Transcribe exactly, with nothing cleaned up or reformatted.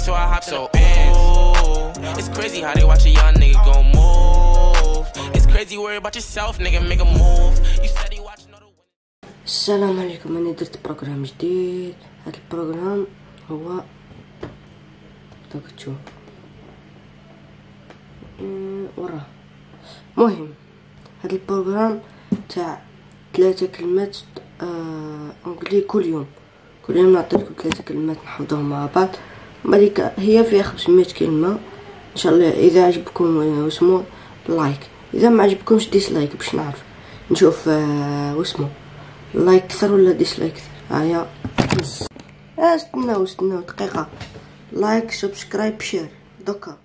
so I hopped so ooh. It's crazy how they watch a young nigga go move. It's crazy worry about yourself, nigga, make a move. You said you watching all the. السلام عليكم. انا درت بروغرام جديد. هذا البروغرام هو دوك تشوف وراه. مهم هذا البروغرام تاع ثلاثة كلمات آه انجلي كل يوم. كل يوم نعطيكم ثلاثة كلمات نحفظوهم مع بعض. مالك هي فيها خمسمية كلمة ان شاء الله. اذا عجبكم واسمو لايك، اذا ما عجبكمش ديسلايك باش نعرف نشوف آه واسمو لايك كثر ولا ديسلايك كثر. هيا استناو استناو دقيقة. لايك سبسكرايب شير دوكا.